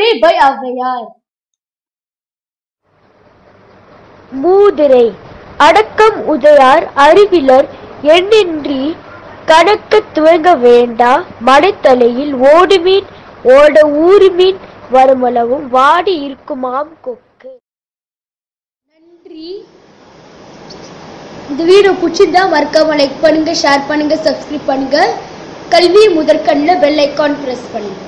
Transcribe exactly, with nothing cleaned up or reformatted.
Story by Avvayar. மூதுரை அடக்கம் உதையார் அறிவிலர் எண்ணின்றி கணக்கத் துவங்க வேண்டா மடைத்தலையில் ஓடுமீன் ஓட ஊறுமீன் வருமளவும் வாடி இருக்குமாம் கொக்கு. நன்றி. இந்த வீடியோ பிடிச்சிருந்தா மறக்காம லைக் பண்ணுங்க, ஷேர் பண்ணுங்க, சப்ஸ்கிரைப் பண்ணுங்க. கல்வி முதற்கண்ணில் பெல் ஐக்கான் பிரஸ் பண்ணுங்க.